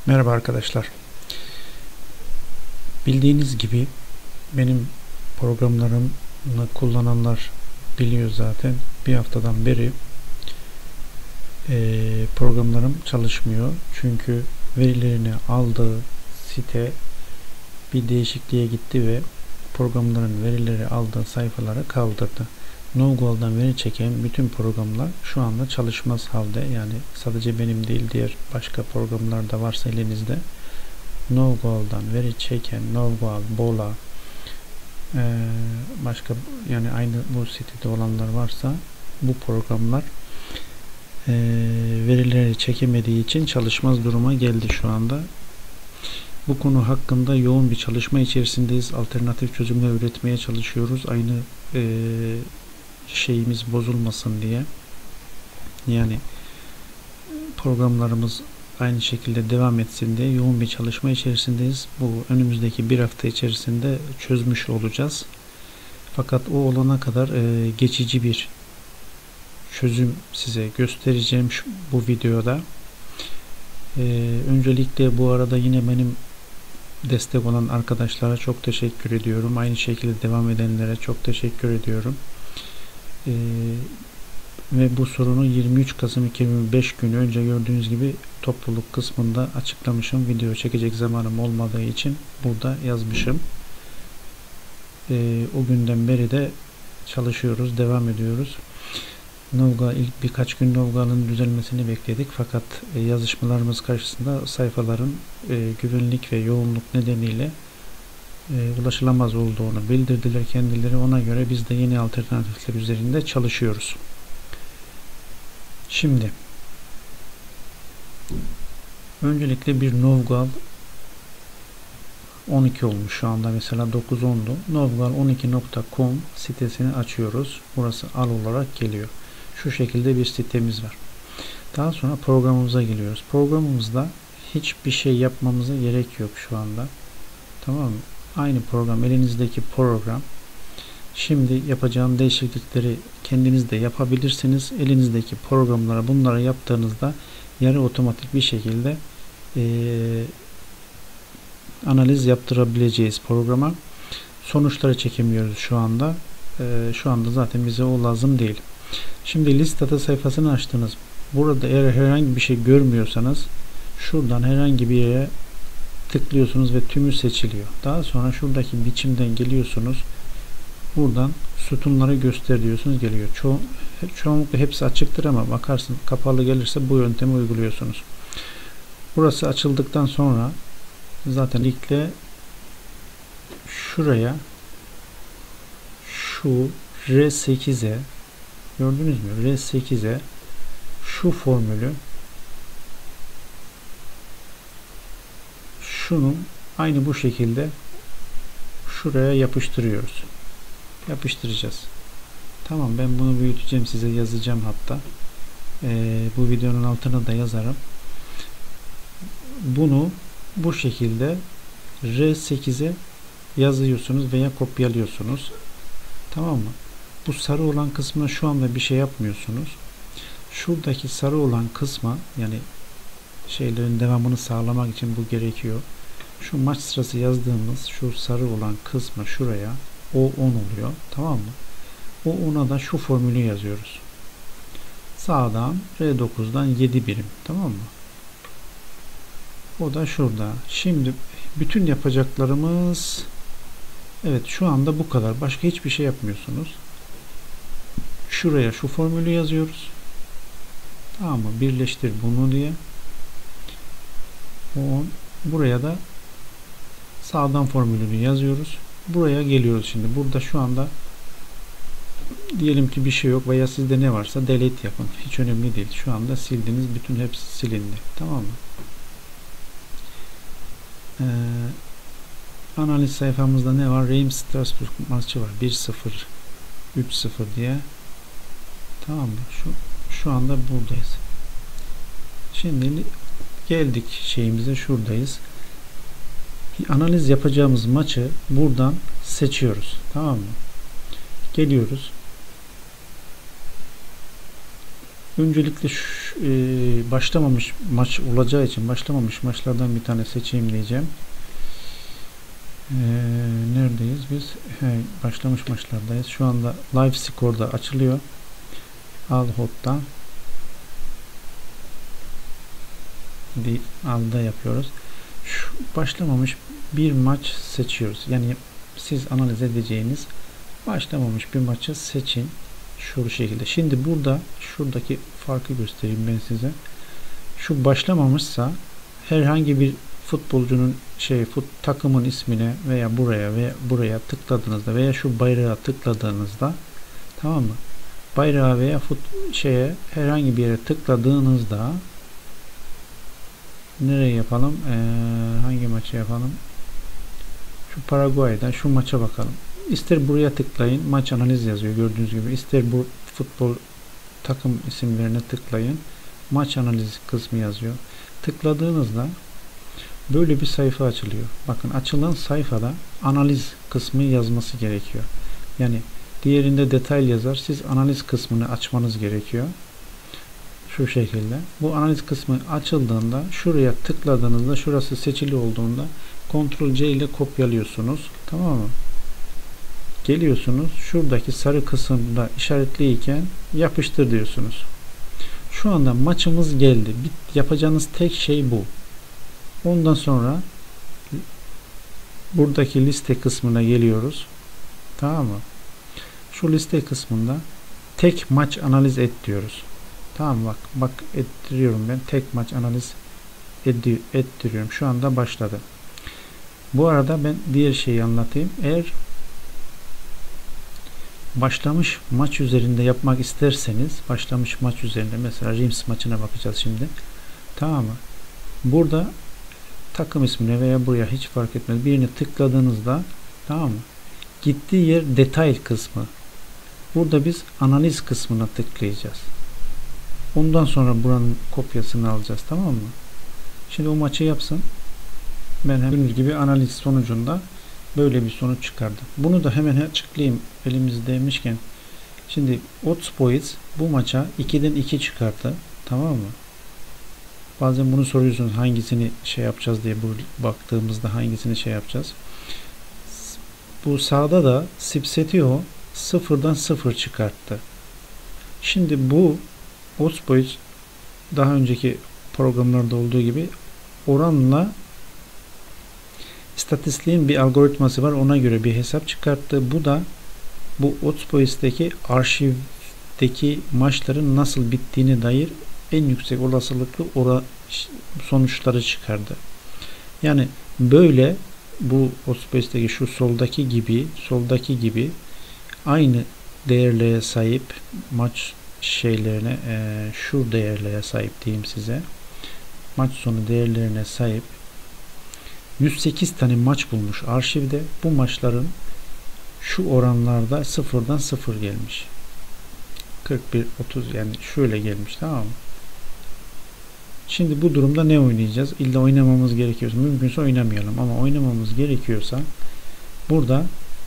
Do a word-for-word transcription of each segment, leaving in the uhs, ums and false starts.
Merhaba arkadaşlar. Bildiğiniz gibi benim programlarımı kullananlar biliyor zaten. Bir haftadan beri e, programlarım çalışmıyor. Çünkü verilerini aldığı site bir değişikliğe gitti ve programların verileri aldığı sayfaları kaldırdı. NoGoal'dan veri çeken bütün programlar şu anda çalışmaz halde. Yani sadece benim değil, diğer başka programlar da varsa elinizde, NoGoal'dan veri çeken NoGoal, Bola, ee, başka yani aynı bu sitede olanlar varsa bu programlar e, verileri çekemediği için çalışmaz duruma geldi şu anda. Bu konu hakkında yoğun bir çalışma içerisindeyiz. Alternatif çözümler üretmeye çalışıyoruz. Aynı e, şeyimiz bozulmasın diye. Yani programlarımız aynı şekilde devam etsin diye yoğun bir çalışma içerisindeyiz. Bu önümüzdeki bir hafta içerisinde çözmüş olacağız. Fakat o olana kadar e, geçici bir çözüm size göstereceğim şu, bu videoda. E, öncelikle bu arada yine benim destek olan arkadaşlara çok teşekkür ediyorum. Aynı şekilde devam edenlere çok teşekkür ediyorum. E, ve bu sorunu yirmi üç Kasım iki bin yirmi beş günü önce gördüğünüz gibi topluluk kısmında açıklamışım. Video çekecek zamanım olmadığı için burada yazmışım. E, o günden beri de çalışıyoruz, devam ediyoruz. NoGoal ilk birkaç gün NoGoal'ın düzelmesini bekledik. Fakat e, yazışmalarımız karşısında sayfaların e, güvenlik ve yoğunluk nedeniyle e, ulaşılamaz olduğunu bildirdiler kendileri. Ona göre biz de yeni alternatifler üzerinde çalışıyoruz. Şimdi öncelikle bir NoGoal on iki olmuş şu anda, mesela dokuz ondu. NoGoal on iki nokta com sitesini açıyoruz. Burası al olarak geliyor. Şu şekilde bir sitemiz var. Daha sonra programımıza geliyoruz. Programımızda hiçbir şey yapmamıza gerek yok şu anda. Tamam mı? Aynı program, elinizdeki program. Şimdi yapacağım değişiklikleri kendiniz de yapabilirsiniz. Elinizdeki programlara bunları yaptığınızda yarı otomatik bir şekilde e, analiz yaptırabileceğiz programa. Sonuçları çekemiyoruz şu anda. E, şu anda zaten bize o lazım değil. Şimdi list data sayfasını açtınız. Burada eğer herhangi bir şey görmüyorsanız şuradan herhangi bir yere tıklıyorsunuz ve tümü seçiliyor. Daha sonra şuradaki biçimden geliyorsunuz. Buradan sütunları göster diyorsunuz, geliyor. Ço çoğunlukla hepsi açıktır ama bakarsın kapalı gelirse bu yöntemi uyguluyorsunuz. Burası açıldıktan sonra zaten ilkle şuraya şu R sekize, gördünüz mü? R sekize şu formülü, şunun aynı bu şekilde şuraya yapıştırıyoruz. Yapıştıracağız. Tamam, ben bunu büyüteceğim, size yazacağım hatta. Ee, bu videonun altına da yazarım. Bunu bu şekilde R sekize yazıyorsunuz veya kopyalıyorsunuz. Tamam mı? Bu sarı olan kısmına şu anda bir şey yapmıyorsunuz. Şuradaki sarı olan kısma, yani şeylerin devamını sağlamak için bu gerekiyor. Şu maç sırası yazdığımız şu sarı olan kısma şuraya O on oluyor. Tamam mı? O ona da şu formülü yazıyoruz. Sağdan R dokuzdan yedi birim. Tamam mı? O da şurada. Şimdi bütün yapacaklarımız, evet, şu anda bu kadar. Başka hiçbir şey yapmıyorsunuz. Şuraya şu formülü yazıyoruz. Tamam mı? Birleştir bunu diye. on. Buraya da sağdan formülünü yazıyoruz. Buraya geliyoruz şimdi. Burada şu anda diyelim ki bir şey yok veya sizde ne varsa delete yapın. Hiç önemli değil. Şu anda sildiğiniz bütün hepsi silindi. Tamam mı? Ee, analiz sayfamızda ne var? Reims Strasbourg maçı var. bir sıfır üç sıfır diye. Tamam mı? Şu, şu anda buradayız. Şimdi geldik şeyimize, şuradayız. Analiz yapacağımız maçı buradan seçiyoruz. Tamam mı? Geliyoruz. Öncelikle şu, e, başlamamış maç olacağı için başlamamış maçlardan bir tane seçeyim diyeceğim. E, neredeyiz biz? He, başlamış maçlardayız. Şu anda live score'da açılıyor. Al hot'ta. Bir alda yapıyoruz. Şu başlamamış bir maç seçiyoruz. Yani siz analiz edeceğiniz başlamamış bir maçı seçin. Şu şekilde. Şimdi burada şuradaki farkı göstereyim ben size. Şu başlamamışsa herhangi bir futbolcunun şey fut takımın ismine veya buraya veya buraya tıkladığınızda veya şu bayrağa tıkladığınızda, tamam mı? Bayrağa veya fut şeye herhangi bir yere tıkladığınızda nereye yapalım? Ee, hangi maçı yapalım? Şu Paraguay'dan şu maça bakalım. İster buraya tıklayın. Maç analiz yazıyor gördüğünüz gibi. İster bu futbol takım isimlerine tıklayın. Maç analiz kısmı yazıyor. Tıkladığınızda böyle bir sayfa açılıyor. Bakın açılan sayfada analiz kısmı yazması gerekiyor. Yani diğerinde detay yazar. Siz analiz kısmını açmanız gerekiyor. Şu şekilde. Bu analiz kısmı açıldığında şuraya tıkladığınızda şurası seçili olduğunda kontrol C ile kopyalıyorsunuz. Tamam mı? Geliyorsunuz. Şuradaki sarı kısımda işaretliyken yapıştır diyorsunuz. Şu anda maçımız geldi. Yapacağınız tek şey bu. Ondan sonra buradaki liste kısmına geliyoruz. Tamam mı? Şu liste kısmında tek maç analiz et diyoruz. Tamam, bak bak ettiriyorum ben. Tek maç analiz edi, ettiriyorum. Şu anda başladı. Bu arada ben diğer şeyi anlatayım. Eğer başlamış maç üzerinde yapmak isterseniz, başlamış maç üzerinde mesela Reims maçına bakacağız şimdi. Tamam mı? Burada takım ismine veya buraya hiç fark etmez. Birini tıkladığınızda, tamam mı? Gittiği yer detay kısmı. Burada biz analiz kısmına tıklayacağız. Ondan sonra buranın kopyasını alacağız. Tamam mı? Şimdi o maçı yapsın. Ben hemen gibi analiz sonucunda böyle bir sonuç çıkardım. Bunu da hemen açıklayayım elimizdeymişken. Şimdi Oddsboys bu maça ikiden iki çıkarttı. Tamam mı? Bazen bunu soruyorsunuz, hangisini şey yapacağız diye, bu baktığımızda hangisini şey yapacağız. Bu sağda da Sipsetio sıfırdan sıfır çıkarttı. Şimdi bu Oddsboys daha önceki programlarda olduğu gibi oranla istatistiğin bir algoritması var. Ona göre bir hesap çıkarttı. Bu da bu Oddsboys'teki arşivdeki maçların nasıl bittiğine dair en yüksek olasılıklı ora sonuçları çıkardı. Yani böyle bu Oddsboys'teki şu soldaki gibi soldaki gibi aynı değerlere sahip maç şeylerine e, şu değerlere sahip diyeyim size. Maç sonu değerlerine sahip yüz sekiz tane maç bulmuş arşivde. Bu maçların şu oranlarda sıfırdan sıfır gelmiş. kırk bir otuz yani şöyle gelmiş, tamam mı? Şimdi bu durumda ne oynayacağız? İlla oynamamız gerekiyorsa, mümkünse oynamayalım ama oynamamız gerekiyorsa burada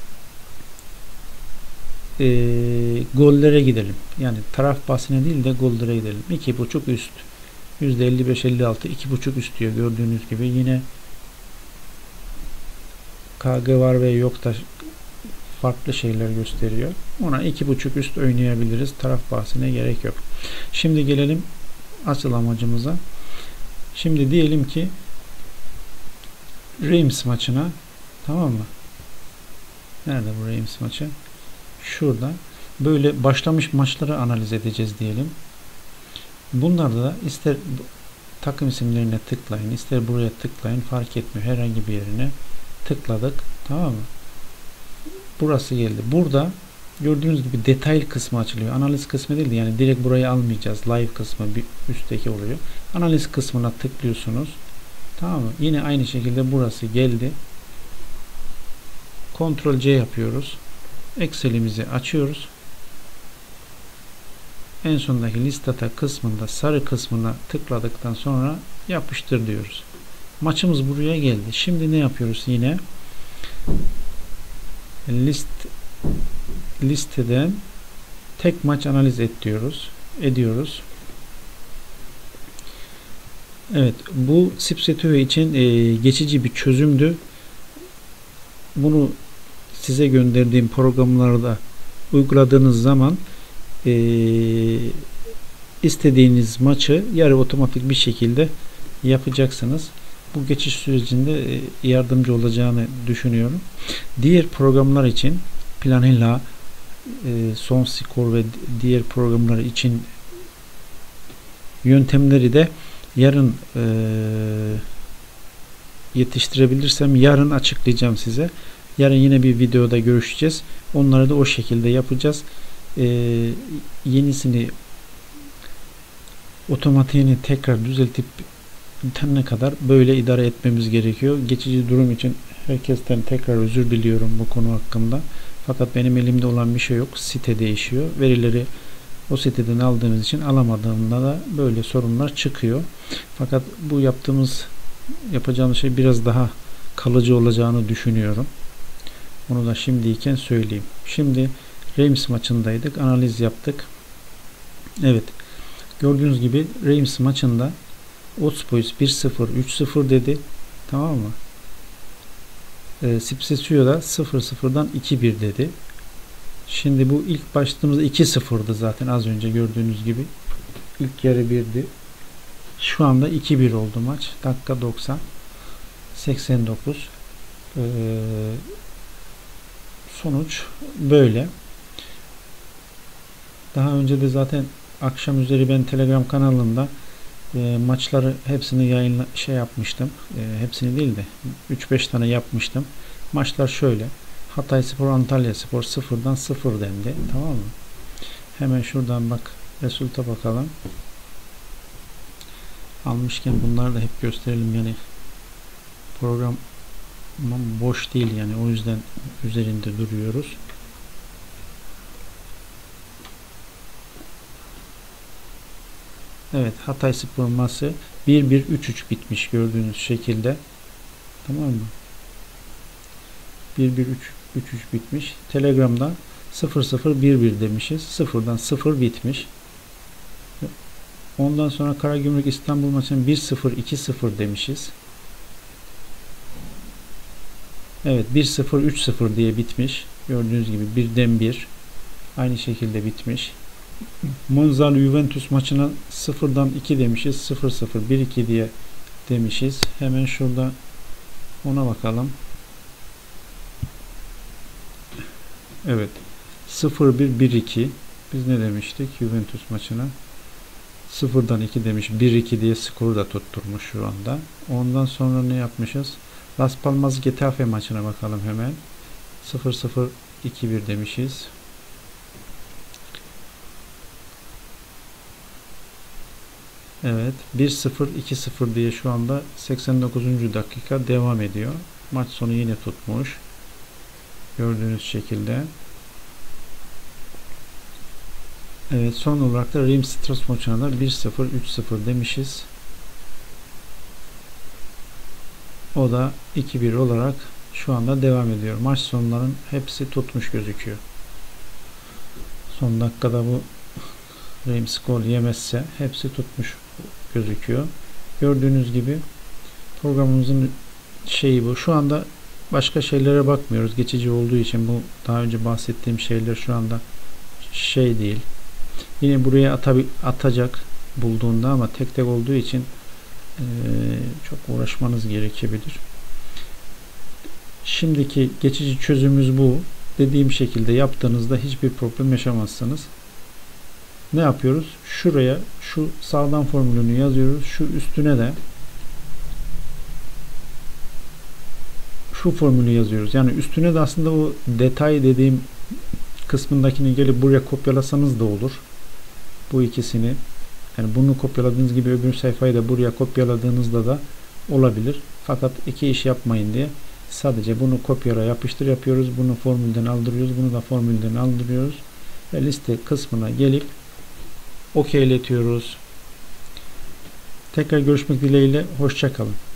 e, gollere gidelim. Yani taraf bahsine değil de gollere gidelim. iki buçuk üst. yüzde elli beş elli altı iki buçuk üst diyor gördüğünüz gibi. Yine K G var ve yok da farklı şeyler gösteriyor. Ona iki buçuk üst oynayabiliriz. Taraf bahsine gerek yok. Şimdi gelelim asıl amacımıza. Şimdi diyelim ki Reims maçına, tamam mı? Nerede bu Reims maçı? Şurada. Böyle başlamış maçları analiz edeceğiz diyelim. Bunlarda da ister takım isimlerine tıklayın, ister buraya tıklayın, fark etmiyor. Herhangi bir yerine tıkladık. Tamam mı? Burası geldi. Burada gördüğünüz gibi detay kısmı açılıyor. Analiz kısmı değil, yani direkt burayı almayacağız. Live kısmı bir üstteki oluyor. Analiz kısmına tıklıyorsunuz. Tamam mı? Yine aynı şekilde burası geldi. kontrol C yapıyoruz. Excel'imizi açıyoruz. En sondaki listata kısmında sarı kısmına tıkladıktan sonra yapıştır diyoruz. Maçımız buraya geldi. Şimdi ne yapıyoruz yine? List listeden tek maç analiz et diyoruz. Ediyoruz. Evet, bu SIP-SETUVE için e, geçici bir çözümdü. Bunu size gönderdiğim programlarda uyguladığınız zaman e, istediğiniz maçı yarı otomatik bir şekilde yapacaksınız. Bu geçiş sürecinde e, yardımcı olacağını düşünüyorum. Diğer programlar için Planilla, e, SonScore ve diğer programlar için yöntemleri de yarın e, yetiştirebilirsem yarın açıklayacağım size. Yarın yine bir videoda görüşeceğiz. Onları da o şekilde yapacağız. E, yenisini otomatiğini tekrar düzeltip bitene kadar böyle idare etmemiz gerekiyor. Geçici durum için herkesten tekrar özür diliyorum bu konu hakkında. Fakat benim elimde olan bir şey yok. Site değişiyor. Verileri o siteden aldığımız için alamadığımda da böyle sorunlar çıkıyor. Fakat bu yaptığımız yapacağımız şey biraz daha kalıcı olacağını düşünüyorum. Onu da şimdiyken söyleyeyim. Şimdi Reims maçındaydık. Analiz yaptık. Evet. Gördüğünüz gibi Reims maçında Oddsboys bir sıfır üç sıfır dedi. Tamam mı? E, SIP-SETUVE da sıfır sıfırdan iki bir dedi. Şimdi bu ilk başladığımızda iki sıfırdı zaten az önce gördüğünüz gibi. İlk yarı birdi. Şu anda iki bir oldu maç. Dakika doksan. seksen dokuz. Ee, sonuç böyle. Daha önce de zaten akşam üzeri ben Telegram kanalında e, maçları hepsini yayınla şey yapmıştım. E, hepsini değil de üç beş tane yapmıştım. Maçlar şöyle. Hatayspor Antalyaspor sıfırdan sıfır dendi. Tamam mı? Hemen şuradan bak resulta bakalım. Almışken bunları da hep gösterelim yani program boş değil yani o yüzden üzerinde duruyoruz. Evet, Hatayspor maçı bir bir üç üç bitmiş gördüğünüz şekilde. Tamam mı? bir bir üç üç bitmiş. Telegram'da sıfır sıfır bir bir demişiz. sıfırdan sıfır bitmiş. Ondan sonra Karagümrük İstanbul maçının bir sıfır iki sıfır demişiz. Evet, bir sıfır üç sıfır diye bitmiş. Gördüğünüz gibi birden bir aynı şekilde bitmiş. Monza Juventus maçına sıfırdan iki demişiz. sıfır sıfır bir iki diye demişiz. Hemen şurada ona bakalım. Evet. sıfır bir bir iki. Biz ne demiştik Juventus maçına? sıfırdan iki demiş. bir iki diye skoru da tutturmuş şu anda. Ondan sonra ne yapmışız? Las Palmas Getafe maçına bakalım hemen. sıfır sıfır iki bir demişiz. Evet. bir sıfır iki sıfır diye şu anda seksen dokuzuncu dakika devam ediyor. Maç sonu yine tutmuş. Gördüğünüz şekilde. Evet. Son olarak da Reims Strasbourg maçına da bir sıfır üç sıfır demişiz. O da iki bir olarak şu anda devam ediyor. Maç sonların hepsi tutmuş gözüküyor. Son dakikada bu Reims gol yemezse hepsi tutmuş gözüküyor. Gördüğünüz gibi programımızın şeyi bu. Şu anda başka şeylere bakmıyoruz. Geçici olduğu için bu daha önce bahsettiğim şeyler şu anda şey değil. Yine buraya atabi atacak bulduğunda ama tek tek olduğu için ee, çok uğraşmanız gerekebilir. Şimdiki geçici çözümümüz bu. Dediğim şekilde yaptığınızda hiçbir problem yaşamazsınız. Ne yapıyoruz? Şuraya şu sağdan formülünü yazıyoruz. Şu üstüne de şu formülü yazıyoruz. Yani üstüne de aslında o detay dediğim kısmındakini gelip buraya kopyalasanız da olur. Bu ikisini yani bunu kopyaladığınız gibi öbür sayfayı da buraya kopyaladığınızda da olabilir. Fakat iki iş yapmayın diye sadece bunu kopyala yapıştır yapıyoruz. Bunu formülden aldırıyoruz. Bunu da formülden aldırıyoruz. Ve liste kısmına gelip okeyletiyoruz. Tekrar görüşmek dileğiyle. Hoşça kalın.